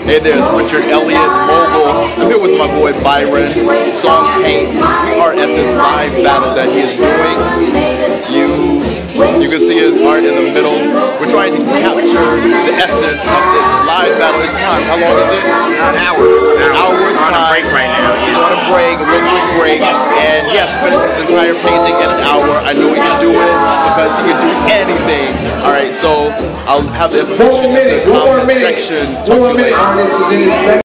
Hey, there's Richard Elliott, Mogul. I'm here with my boy Byron, Song Paint. We are at this live battle that he is doing. You can see his art in the middle. We're trying to capture the essence of this live battle. It's time. How long is it? An hour. An hour's time. We're on a break right now. He's on a break, a real quick break. And yes, finish this entire painting in an hour. I know he can do it because he can do anything. Alright, so I'll have the information in the comment section. Talk to you later.